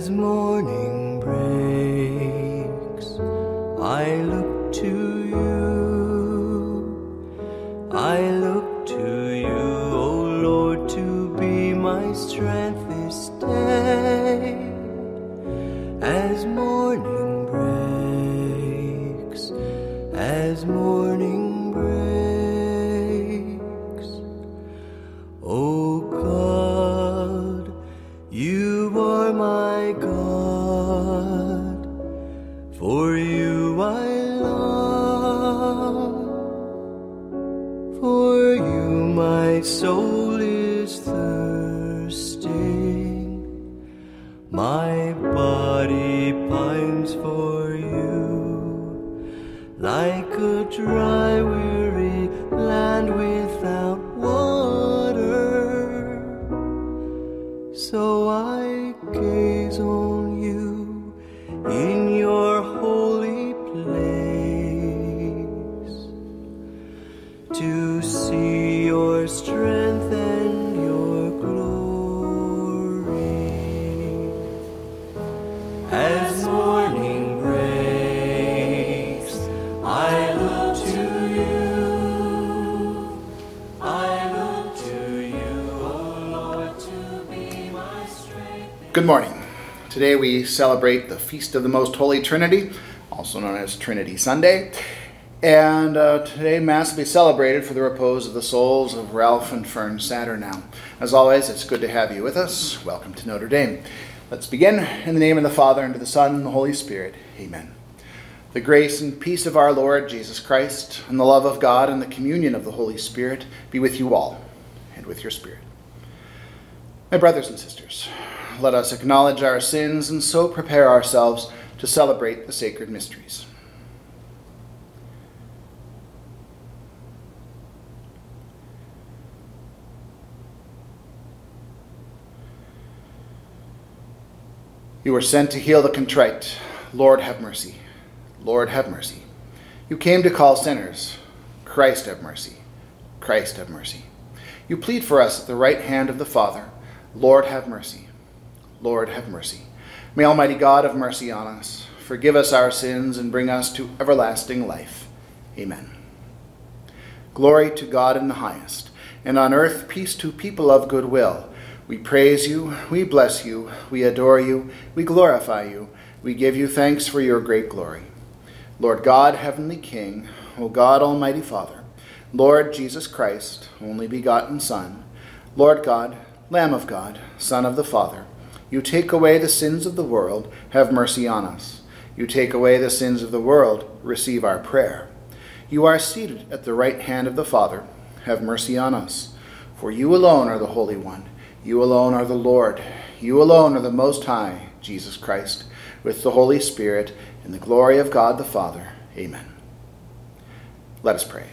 As morning breaks, I look to you. I look to you, O Lord, to be my strength this day. As morning breaks, as morning breaks, O God, you are my God, for you I long, for you my soul is thirsting, my body pines for you, like a dry, weary land without water. So I gaze on you in your holy place, to see your strength and your glory. As morning breaks, I look to you. I look to you, O Lord, to be my strength. Good morning. Today we celebrate the Feast of the Most Holy Trinity, also known as Trinity Sunday. And today Mass will be celebrated for the repose of the souls of Ralph and Fern Saturnow. As always, it's good to have you with us. Welcome to Notre Dame. Let's begin in the name of the Father, and of the Son, and the Holy Spirit. Amen. The grace and peace of our Lord Jesus Christ, and the love of God, and the communion of the Holy Spirit be with you all, and with your spirit. My brothers and sisters, let us acknowledge our sins and so prepare ourselves to celebrate the sacred mysteries. You were sent to heal the contrite. Lord, have mercy. Lord, have mercy. You came to call sinners. Christ, have mercy. Christ, have mercy. You plead for us at the right hand of the Father. Lord, have mercy. Lord, have mercy. May Almighty God have mercy on us, forgive us our sins, and bring us to everlasting life. Amen. Glory to God in the highest, and on earth peace to people of good will. We praise you, we bless you, we adore you, we glorify you, we give you thanks for your great glory. Lord God, heavenly King, O God, almighty Father, Lord Jesus Christ, only begotten Son, Lord God, Lamb of God, Son of the Father, you take away the sins of the world, have mercy on us. You take away the sins of the world, receive our prayer. You are seated at the right hand of the Father, have mercy on us. For you alone are the Holy One. You alone are the Lord. You alone are the Most High, Jesus Christ, with the Holy Spirit, in the glory of God the Father. Amen. Let us pray.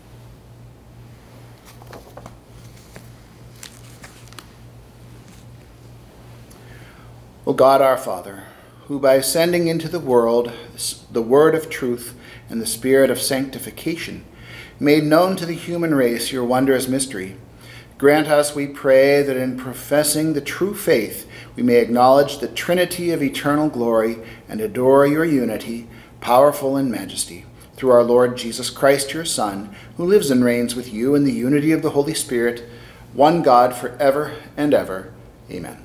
O God our Father, who by sending into the world the word of truth and the spirit of sanctification made known to the human race your wondrous mystery, grant us, we pray, that in professing the true faith we may acknowledge the Trinity of eternal glory and adore your unity, powerful in majesty, through our Lord Jesus Christ, your Son, who lives and reigns with you in the unity of the Holy Spirit, one God, forever and ever. Amen.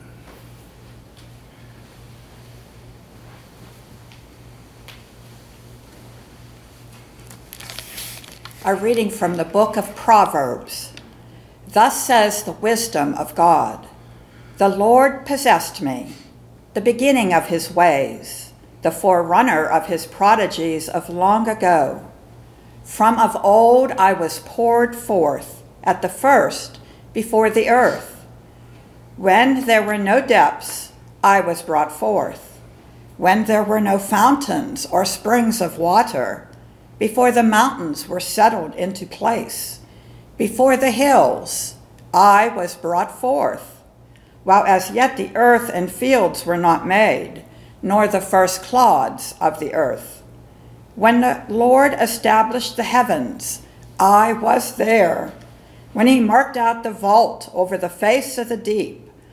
A reading from the book of Proverbs. Thus says the wisdom of God. The Lord possessed me, the beginning of his ways, the forerunner of his prodigies of long ago. From of old I was poured forth, at the first, before the earth. When there were no depths, I was brought forth. When there were no fountains or springs of water, before the mountains were settled into place, before the hills, I was brought forth, while as yet the earth and fields were not made, nor the first clods of the earth. When the Lord established the heavens, I was there. When he marked out the vault over the face of the deep,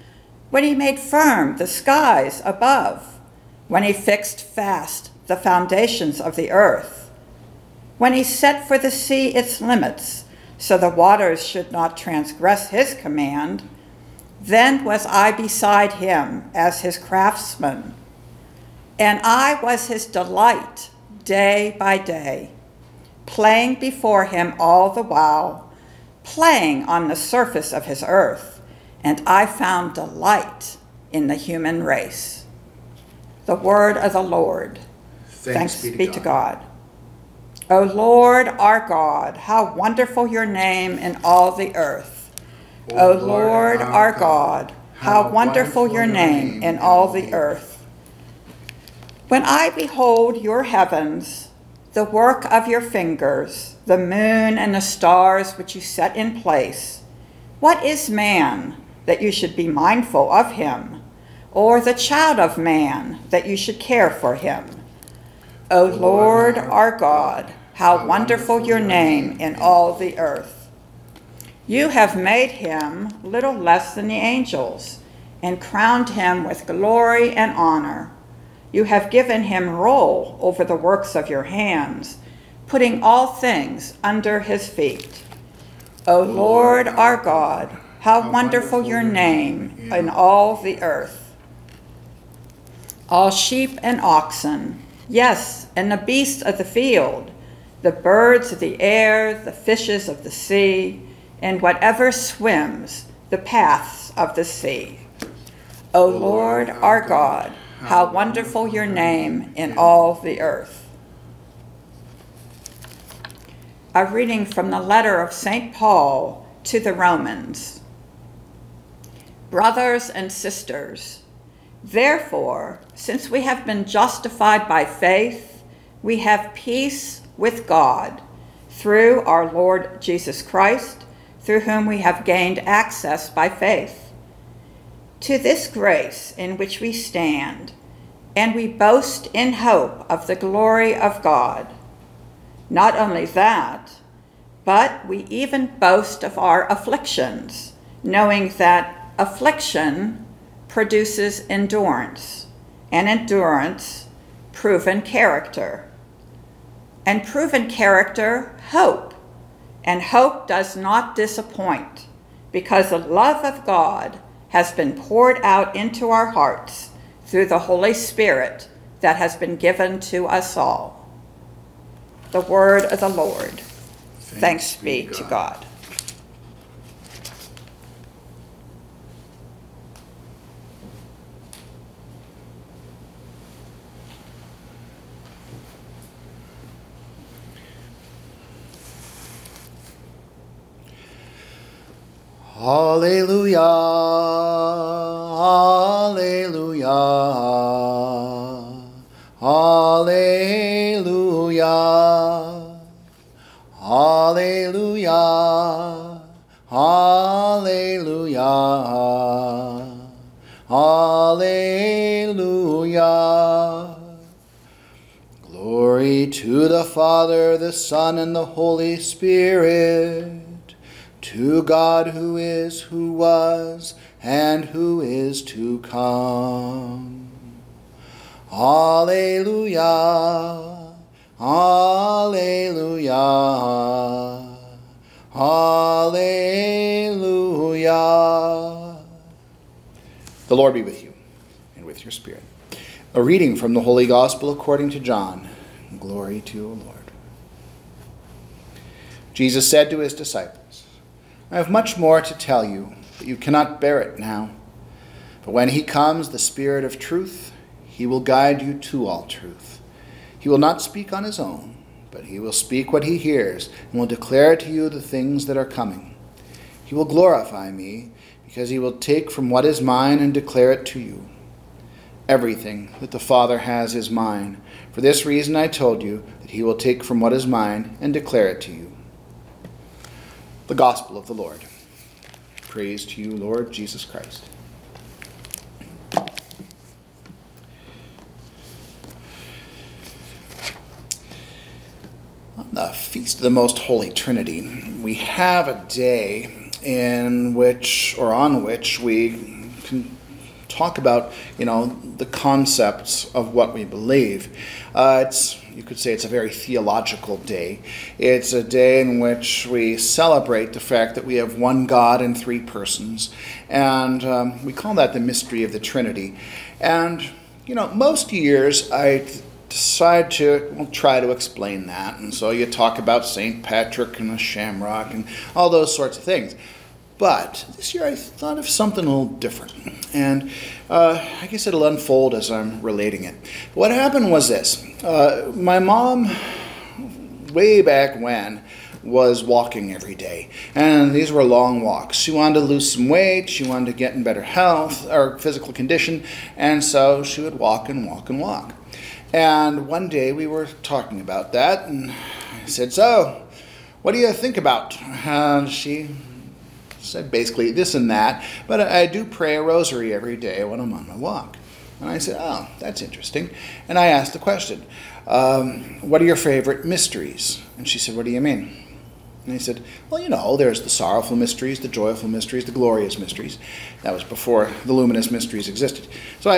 when he made firm the skies above, when he fixed fast the foundations of the earth, when he set for the sea its limits, so the waters should not transgress his command, then was I beside him as his craftsman, and I was his delight day by day, playing before him all the while, playing on the surface of his earth, and I found delight in the human race. The word of the Lord. Thanks be to God. O Lord our God, how wonderful your name in all the earth. O Lord our God, how wonderful your name in all the earth. When I behold your heavens, the work of your fingers, the moon and the stars which you set in place, what is man that you should be mindful of him, or the child of man that you should care for him? O Lord our God, how wonderful your name in all the earth. You have made him little less than the angels, and crowned him with glory and honor. You have given him rule over the works of your hands, putting all things under his feet. O Lord our God, how wonderful your name in all the earth. All sheep and oxen, yes, and the beasts of the field, the birds of the air, the fishes of the sea, and whatever swims the paths of the sea. O Lord our God, how wonderful your name in all the earth. A reading from the letter of St. Paul to the Romans. Brothers and sisters, therefore, since we have been justified by faith, we have peace with God through our Lord Jesus Christ, through whom we have gained access by faith to this grace in which we stand, and we boast in hope of the glory of God. Not only that, but we even boast of our afflictions, knowing that affliction produces endurance, and endurance, proven character, and proven character, hope. And hope does not disappoint, because the love of God has been poured out into our hearts through the Holy Spirit that has been given to us all. The word of the Lord. Thanks be to God. Hallelujah, hallelujah, hallelujah, hallelujah, hallelujah, hallelujah. Glory to the Father, the Son, and the Holy Spirit, to God who is, who was, and who is to come. Hallelujah, hallelujah, hallelujah. The Lord be with you, and with your spirit. A reading from the Holy Gospel according to John. Glory to you, O Lord. Jesus said to his disciples, I have much more to tell you, but you cannot bear it now. But when he comes, the Spirit of truth, he will guide you to all truth. He will not speak on his own, but he will speak what he hears, and will declare to you the things that are coming. He will glorify me, because he will take from what is mine and declare it to you. Everything that the Father has is mine. For this reason I told you that he will take from what is mine and declare it to you. The Gospel of the Lord. Praise to you, Lord Jesus Christ. On the Feast of the Most Holy Trinity, we have a day in which, or on which, we talk about, the concepts of what we believe. You could say it's a very theological day. It's a day in which we celebrate the fact that we have one God in three persons, and we call that the mystery of the Trinity. And, most years I decide to try to explain that, and so you talk about St. Patrick and the shamrock and all those sorts of things. But this year I thought of something a little different, and I guess it'll unfold as I'm relating it. What happened was this. My mom, way back when, was walking every day, and these were long walks. She wanted to lose some weight, she wanted to get in better health or physical condition, and so she would walk and walk and walk. And one day we were talking about that, and I said, "So, what do you think about?" And she said basically this and that, but I do pray a rosary every day when I'm on my walk. And I said, "Oh, that's interesting." And I asked the question, "What are your favorite mysteries?" And she said, "What do you mean?" And I said, "Well, there's the sorrowful mysteries, the joyful mysteries, the glorious mysteries." That was before the luminous mysteries existed. So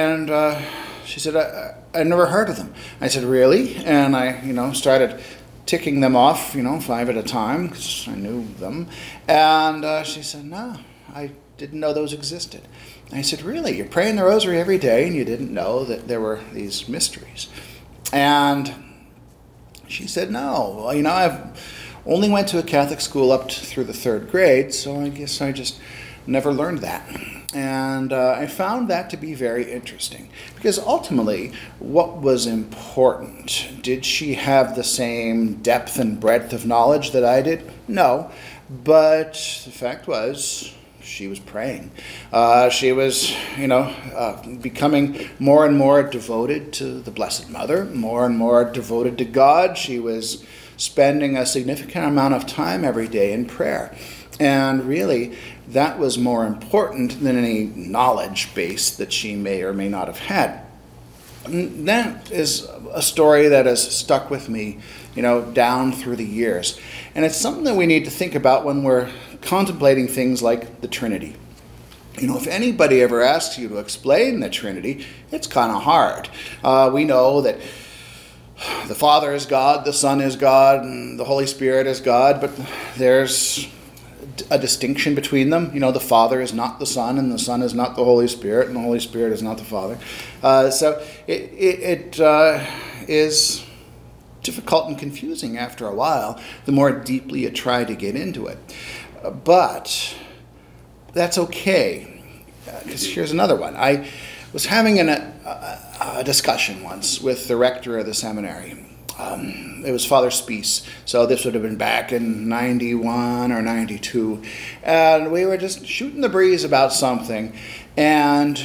she said, "I never heard of them." I said, "Really?" And I, started ticking them off, 5 at a time, because I knew them. And she said, "No, I didn't know those existed." And I said, "Really? You're praying the rosary every day and you didn't know that there were these mysteries?" And she said, "No, I've only went to a Catholic school up through the 3rd grade, so I guess I just never learned that." And I found that to be very interesting, because ultimately, what was important? Did she have the same depth and breadth of knowledge that I did? No, but the fact was, she was praying. She was, becoming more and more devoted to the Blessed Mother, more and more devoted to God. She was spending a significant amount of time every day in prayer. And really, that was more important than any knowledge base that she may or may not have had. And that is a story that has stuck with me, down through the years. And it's something that we need to think about when we're contemplating things like the Trinity. If anybody ever asks you to explain the Trinity, it's kind of hard. We know that the Father is God, the Son is God, and the Holy Spirit is God, but there's a distinction between them. The Father is not the Son, and the Son is not the Holy Spirit, and the Holy Spirit is not the Father. So it is difficult and confusing after a while, the more deeply you try to get into it. But that's okay, because here's another one. I was having a discussion once with the rector of the seminary. It was Father Spies, so this would have been back in 91 or 92, and we were just shooting the breeze about something, and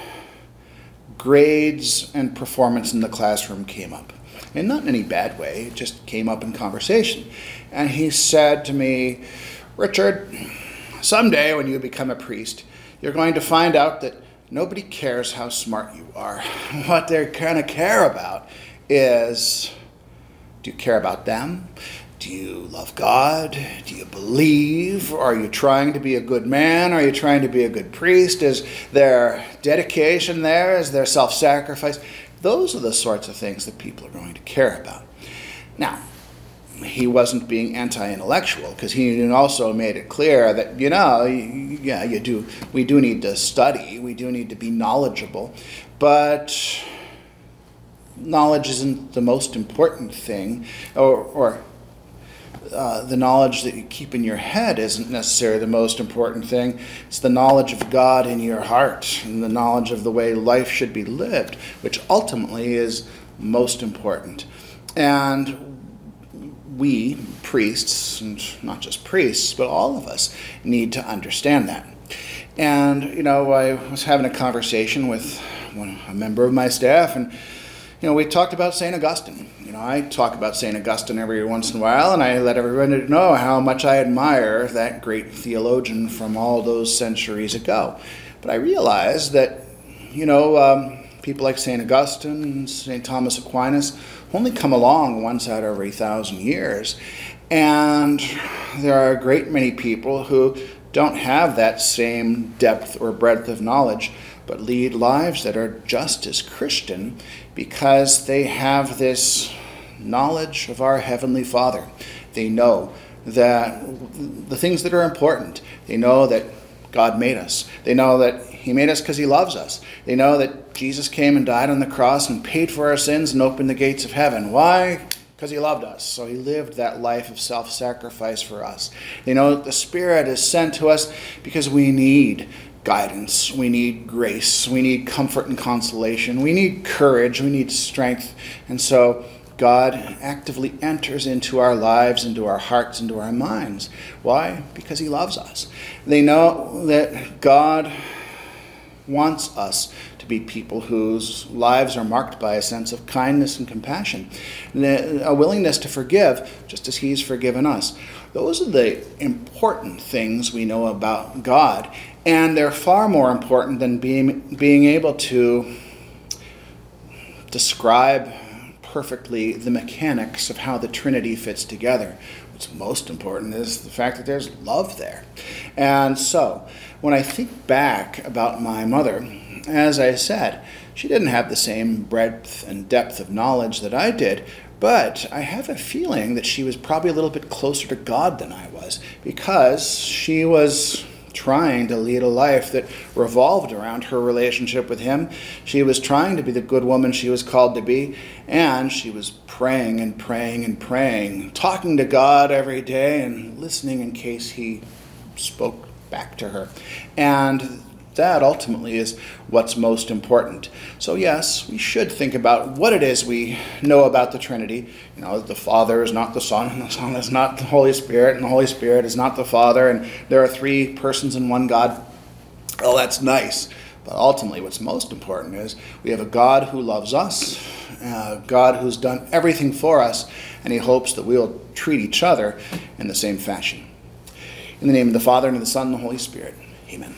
grades and performance in the classroom came up. And not in any bad way, it just came up in conversation. And he said to me, "Richard, someday when you become a priest, you're going to find out that nobody cares how smart you are. What they're going to care about is, do you care about them? Do you love God? Do you believe? Are you trying to be a good man? Are you trying to be a good priest? Is there dedication there? Is there self-sacrifice?" Those are the sorts of things that people are going to care about. Now, he wasn't being anti-intellectual, because he also made it clear that, we do need to study, we do need to be knowledgeable, but knowledge isn't the most important thing, or the knowledge that you keep in your head isn't necessarily the most important thing. It's the knowledge of God in your heart, and the knowledge of the way life should be lived, which ultimately is most important. And we, priests, and not just priests, but all of us, need to understand that. And, I was having a conversation with a member of my staff, and we talked about St. Augustine. I talk about St. Augustine every once in a while, and I let everyone know how much I admire that great theologian from all those centuries ago. But I realized that, people like St. Augustine and St. Thomas Aquinas only come along once out of every 1,000 years. And there are a great many people who don't have that same depth or breadth of knowledge but lead lives that are just as Christian because they have this knowledge of our Heavenly Father. They know that the things that are important. They know that God made us. They know that He made us because He loves us. They know that Jesus came and died on the cross and paid for our sins and opened the gates of heaven. Why? Because He loved us. So He lived that life of self-sacrifice for us. They know that the Spirit is sent to us because we need guidance. We need grace. We need comfort and consolation. We need courage. We need strength. And so God actively enters into our lives, into our hearts, into our minds. Why? Because He loves us. They know that God wants us to be people whose lives are marked by a sense of kindness and compassion, and a willingness to forgive just as He's forgiven us. Those are the important things we know about God, and they're far more important than being able to describe perfectly the mechanics of how the Trinity fits together. What's most important is the fact that there's love there. And so, when I think back about my mother, as I said, she didn't have the same breadth and depth of knowledge that I did, but I have a feeling that she was probably a little bit closer to God than I was, because she was trying to lead a life that revolved around her relationship with Him. She was trying to be the good woman she was called to be, and she was praying and praying and praying, talking to God every day and listening in case He spoke back to her. And that ultimately is what's most important. So yes, we should think about what it is we know about the Trinity. You know, the Father is not the Son, and the Son is not the Holy Spirit, and the Holy Spirit is not the Father, and there are three persons in one God. Well, that's nice. But ultimately, what's most important is we have a God who loves us, a God who's done everything for us, and He hopes that we'll treat each other in the same fashion. In the name of the Father, and of the Son, and the Holy Spirit. Amen.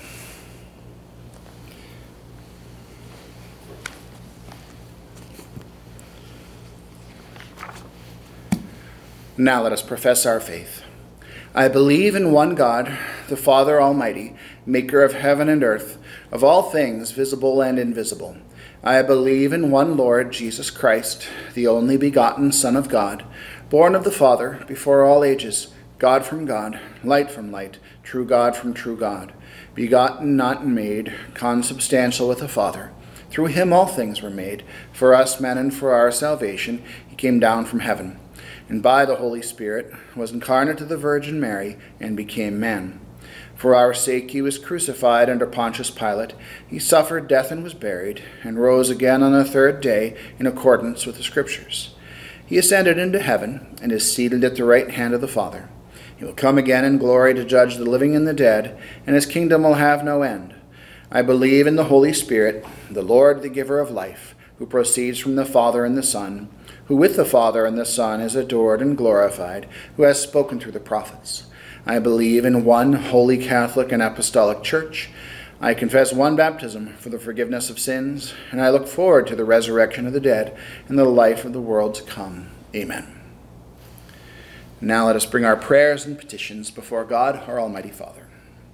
Now let us profess our faith. I believe in one God, the Father Almighty, maker of heaven and earth, of all things visible and invisible. I believe in one Lord, Jesus Christ, the only begotten Son of God, born of the Father before all ages, God from God, light from light, true God from true God, begotten, not made, consubstantial with the Father. Through Him all things were made. For us men and for our salvation He came down from heaven, and by the Holy Spirit was incarnate of the Virgin Mary, and became man. For our sake He was crucified under Pontius Pilate. He suffered death and was buried, and rose again on the third day in accordance with the Scriptures. He ascended into heaven, and is seated at the right hand of the Father. He will come again in glory to judge the living and the dead, and His kingdom will have no end. I believe in the Holy Spirit, the Lord, the giver of life, who proceeds from the Father and the Son, who with the Father and the Son is adored and glorified, who has spoken through the prophets. I believe in one holy Catholic and Apostolic Church. I confess one baptism for the forgiveness of sins, and I look forward to the resurrection of the dead and the life of the world to come. Amen. Now let us bring our prayers and petitions before God, our Almighty Father.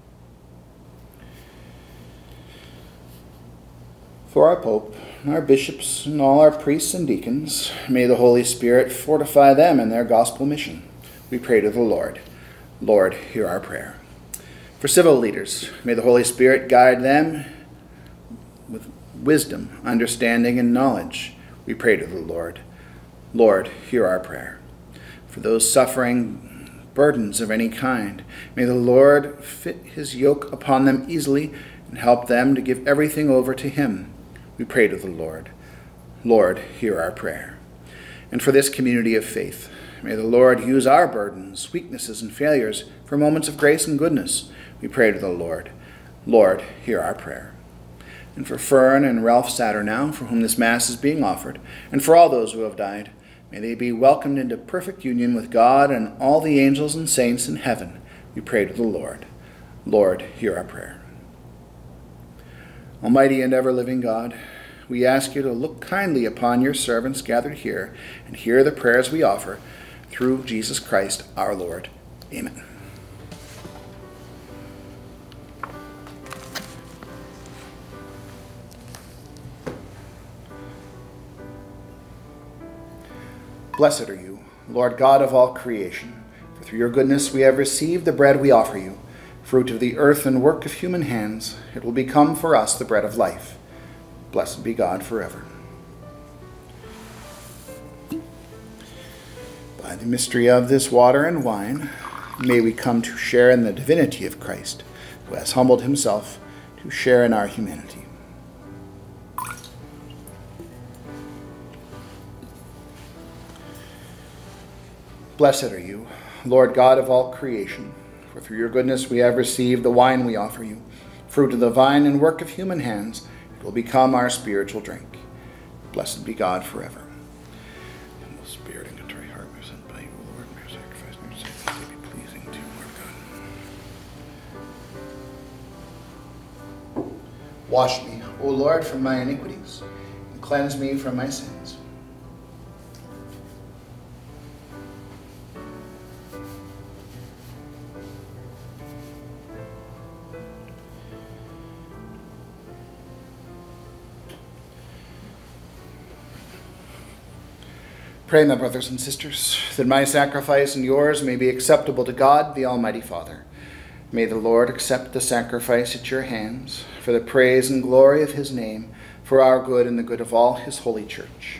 For our Pope, our bishops, and all our priests and deacons, may the Holy Spirit fortify them in their gospel mission. We pray to the Lord. Lord, hear our prayer. For civil leaders, may the Holy Spirit guide them with wisdom, understanding, and knowledge. We pray to the Lord. Lord, hear our prayer. For those suffering burdens of any kind, may the Lord fit His yoke upon them easily and help them to give everything over to Him. We pray to the Lord. Lord, hear our prayer. And for this community of faith, may the Lord use our burdens, weaknesses, and failures for moments of grace and goodness. We pray to the Lord. Lord, hear our prayer. And for Fern and Ralph Saturnow, for whom this Mass is being offered, and for all those who have died, may they be welcomed into perfect union with God and all the angels and saints in heaven. We pray to the Lord. Lord, hear our prayer. Almighty and ever-living God, we ask you to look kindly upon your servants gathered here and hear the prayers we offer through Jesus Christ our Lord. Amen. Blessed are you, Lord God of all creation, for through your goodness we have received the bread we offer you, fruit of the earth and work of human hands. It will become for us the bread of life. Blessed be God forever. By the mystery of this water and wine, may we come to share in the divinity of Christ, who has humbled himself to share in our humanity. Blessed are you, Lord God of all creation, for through your goodness we have received the wine we offer you, fruit of the vine and work of human hands. It will become our spiritual drink. Blessed be God forever. And the spirit and contrite heart are sent by you, O Lord, may your sacrifice and your sacrifice be pleasing to you, Lord God. Wash me, O Lord, from my iniquities, and cleanse me from my sins. Pray, my brothers and sisters, that my sacrifice and yours may be acceptable to God, the Almighty Father. May the Lord accept the sacrifice at your hands, for the praise and glory of his name, for our good and the good of all his holy church.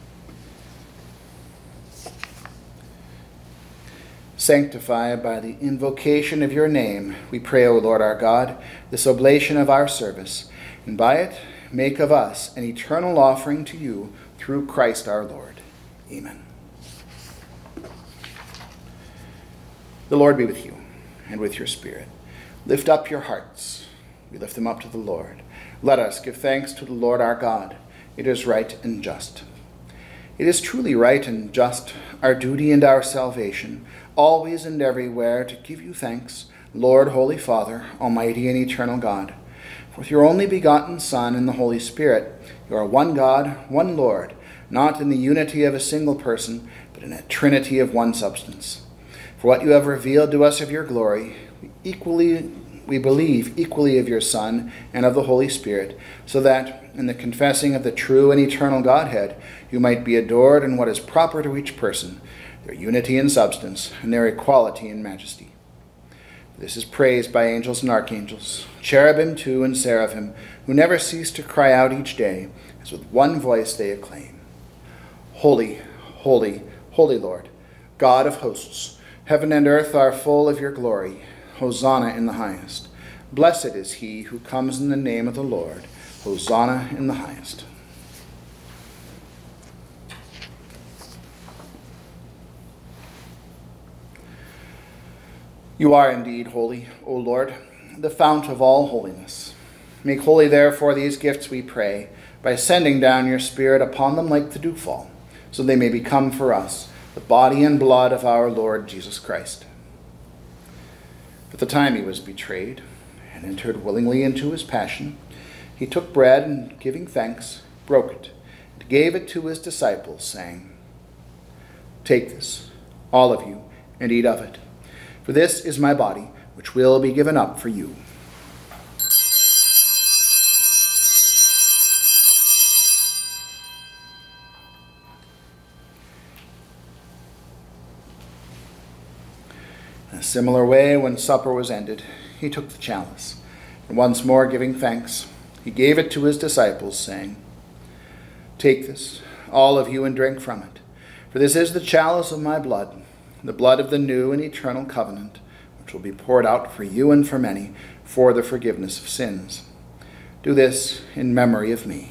Sanctify by the invocation of your name, we pray, O Lord our God, this oblation of our service, and by it make of us an eternal offering to you through Christ our Lord. Amen. The Lord be with you, and with your spirit. Lift up your hearts. We lift them up to the Lord. Let us give thanks to the Lord our God. It is right and just. It is truly right and just, our duty and our salvation, always and everywhere to give you thanks, Lord, Holy Father, Almighty and eternal God. For with your only begotten Son and the Holy Spirit, you are one God, one Lord, not in the unity of a single person, but in a trinity of one substance. For what you have revealed to us of your glory, we believe equally of your Son and of the Holy Spirit, so that, in the confessing of the true and eternal Godhead, you might be adored in what is proper to each person, their unity in substance, and their equality in majesty. This is praised by angels and archangels, cherubim too and seraphim, who never cease to cry out each day, as with one voice they acclaim, Holy, holy, holy Lord, God of hosts, heaven and earth are full of your glory. Hosanna in the highest. Blessed is he who comes in the name of the Lord. Hosanna in the highest. You are indeed holy, O Lord, the fount of all holiness. Make holy, therefore, these gifts, we pray, by sending down your Spirit upon them like the dewfall, so they may become for us the body and blood of our Lord Jesus Christ. At the time he was betrayed and entered willingly into his passion, he took bread and, giving thanks, broke it and gave it to his disciples, saying, Take this, all of you, and eat of it, for this is my body, which will be given up for you. In a similar way, when supper was ended, he took the chalice, and once more giving thanks, he gave it to his disciples, saying, Take this, all of you, and drink from it, for this is the chalice of my blood, the blood of the new and eternal covenant, which will be poured out for you and for many for the forgiveness of sins. Do this in memory of me.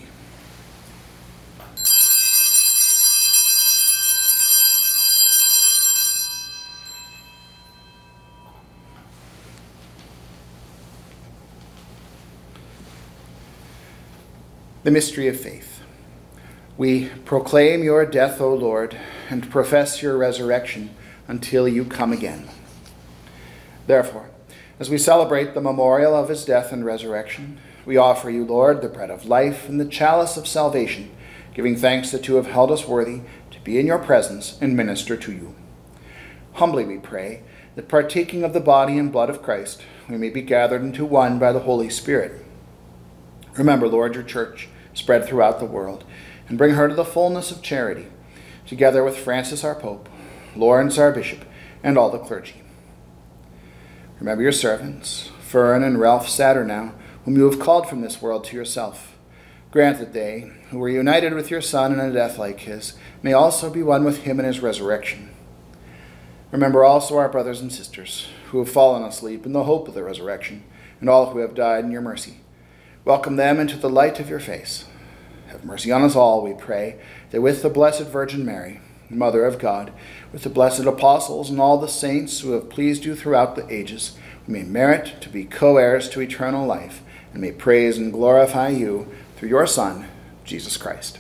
The mystery of faith. We proclaim your death, O Lord, and profess your resurrection until you come again. Therefore, as we celebrate the memorial of his death and resurrection, we offer you, Lord, the bread of life and the chalice of salvation, giving thanks that you have held us worthy to be in your presence and minister to you. Humbly we pray that, partaking of the body and blood of Christ, we may be gathered into one by the Holy Spirit. Remember, Lord, your church, spread throughout the world, and bring her to the fullness of charity, together with Francis our Pope, Lawrence our Bishop, and all the clergy. Remember your servants, Fern and Ralph Saturnow, whom you have called from this world to yourself. Grant that they, who were united with your Son in a death like his, may also be one with him in his resurrection. Remember also our brothers and sisters, who have fallen asleep in the hope of the resurrection, and all who have died in your mercy. Welcome them into the light of your face. Have mercy on us all, we pray, that with the Blessed Virgin Mary, Mother of God, with the blessed apostles and all the saints who have pleased you throughout the ages, we may merit to be co-heirs to eternal life, and may praise and glorify you through your Son, Jesus Christ.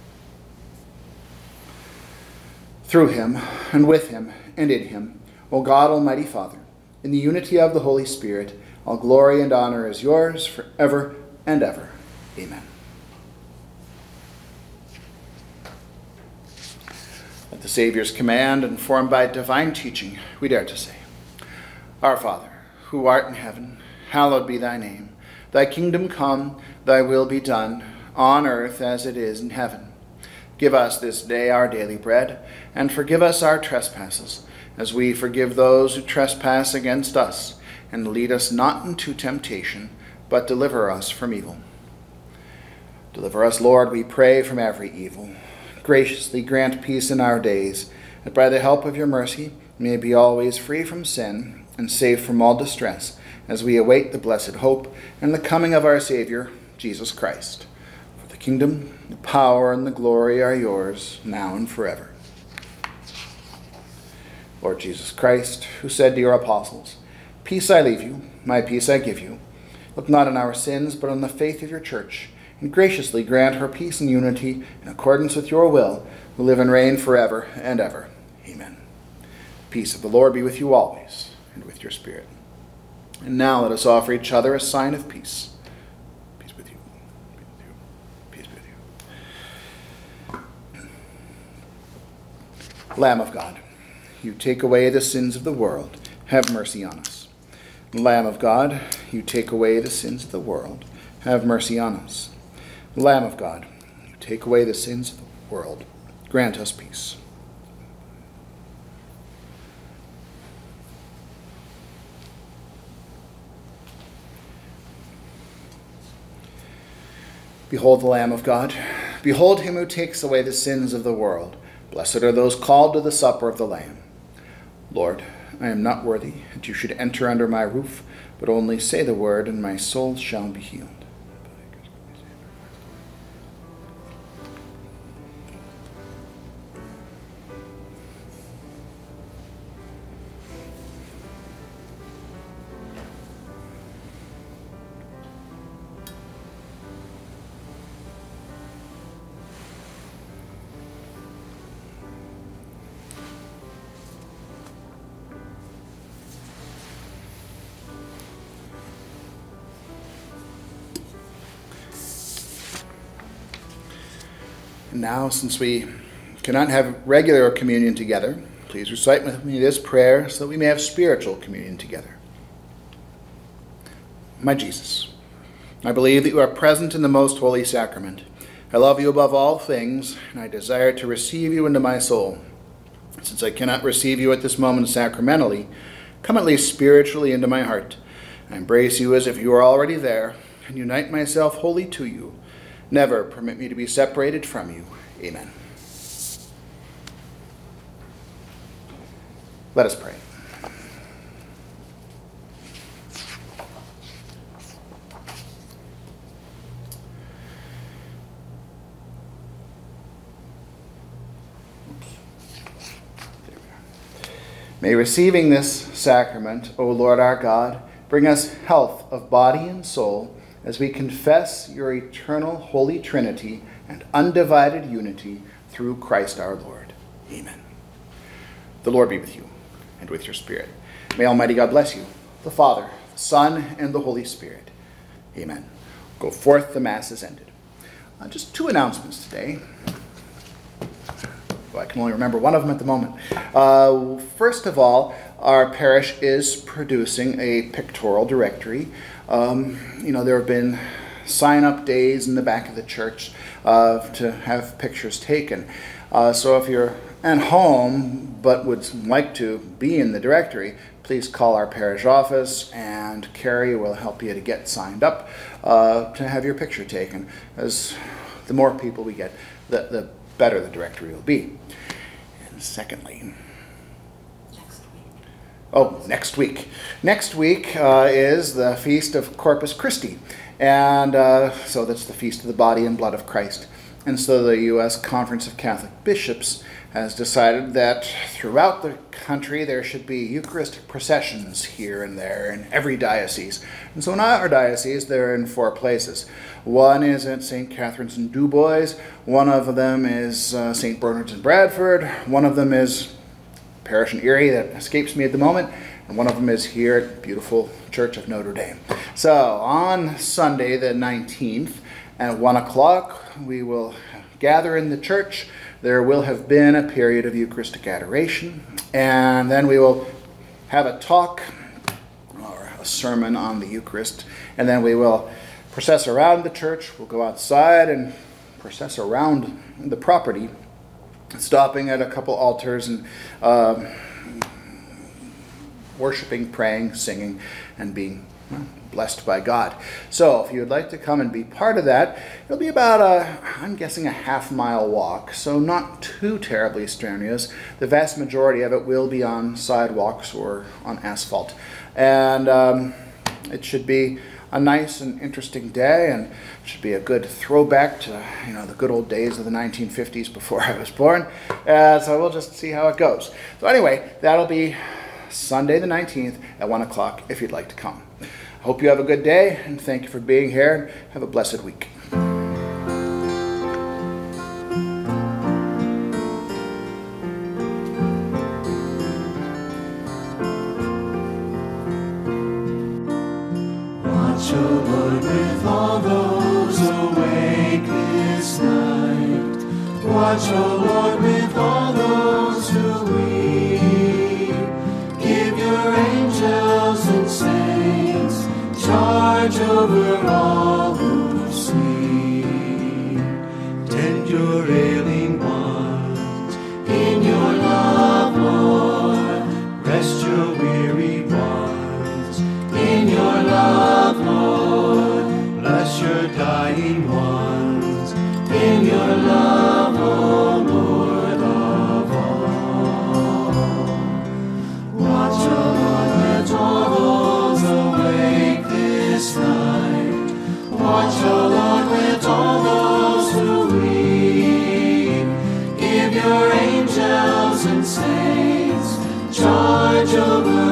Through him, and with him, and in him, O God, Almighty Father, in the unity of the Holy Spirit, all glory and honor is yours forever and ever. Amen. At the Savior's command, informed by divine teaching, we dare to say, Our Father, who art in heaven, hallowed be thy name. Thy kingdom come, thy will be done, on earth as it is in heaven. Give us this day our daily bread, and forgive us our trespasses, as we forgive those who trespass against us. And lead us not into temptation, but deliver us from evil. Deliver us, Lord, we pray, from every evil. Graciously grant peace in our days, that by the help of your mercy we may be always free from sin and safe from all distress, as we await the blessed hope and the coming of our Savior, Jesus Christ. For the kingdom, the power, and the glory are yours, now and forever. Lord Jesus Christ, who said to your apostles, Peace I leave you, my peace I give you. Look not on our sins, but on the faith of your church, and graciously grant her peace and unity in accordance with your will, who live and reign forever and ever. Amen. Peace of the Lord be with you always, and with your spirit. And now let us offer each other a sign of peace. Peace with you. Peace with you. Peace with you. Lamb of God, you take away the sins of the world. Have mercy on us. Lamb of God, you take away the sins of the world. Have mercy on us. Lamb of God, you take away the sins of the world. Grant us peace. Behold the Lamb of God. Behold him who takes away the sins of the world. Blessed are those called to the supper of the Lamb. Lord, I am not worthy that you should enter under my roof, but only say the word, and my soul shall be healed. And now, since we cannot have regular communion together, please recite with me this prayer so that we may have spiritual communion together. My Jesus, I believe that you are present in the most holy sacrament. I love you above all things, and I desire to receive you into my soul. Since I cannot receive you at this moment sacramentally, come at least spiritually into my heart. I embrace you as if you are already there, and unite myself wholly to you. Never permit me to be separated from you. Amen. Let us pray. May receiving this sacrament, O Lord our God, bring us health of body and soul, as we confess your eternal Holy Trinity and undivided unity through Christ our Lord. Amen. The Lord be with you, and with your spirit. May Almighty God bless you, the Father, the Son, and the Holy Spirit. Amen. Go forth, the Mass is ended. Just two announcements today. Well, I can only remember one of them at the moment. First of all, our parish is producing a pictorial directory. There have been sign-up days in the back of the church to have pictures taken. So if you're at home but would like to be in the directory, please call our parish office and Carrie will help you to get signed up to have your picture taken. As the more people we get, the better the directory will be. And secondly, next week. Next week is the Feast of Corpus Christi. And so that's the Feast of the Body and Blood of Christ. And so the U.S. Conference of Catholic Bishops has decided that throughout the country there should be Eucharistic processions here and there in every diocese. And so in our diocese, they're in 4 places. One is at St. Catherine's in Dubois. One of them is St. Bernard's in Bradford. One of them is parish in Erie that escapes me at the moment. And one of them is here at beautiful Church of Notre Dame. So on Sunday the 19th at 1 o'clock, we will gather in the church. There will have been a period of Eucharistic adoration, and then we will have a talk or a sermon on the Eucharist, and then we will process around the church. We'll go outside and process around the property, stopping at a couple altars and worshiping, praying, singing, and being blessed by God. So if you would like to come and be part of that, it'll be about I'm guessing a half-mile walk, so not too terribly strenuous. The vast majority of it will be on sidewalks or on asphalt. And it should be a nice and interesting day, and it should be a good throwback to the good old days of the 1950s before I was born. So we'll just see how it goes. So anyway, that'll be Sunday the 19th at 1 o'clock if you'd like to come. Hope you have a good day, and thank you for being here. Have a blessed week. Watch, O Lord, with all those awake this night. Watch, O Lord, with all those who weep. Give your angels and saints charge over all who sleep. Tend your ailing ones in your love, Lord. Rest your weary ones in your love, Lord. Bless your dying ones in your love, O Lord of all. Watch, O Lord, let all those awake this night. Watch, O Lord, let all those who weep. Give your angels and saints charge over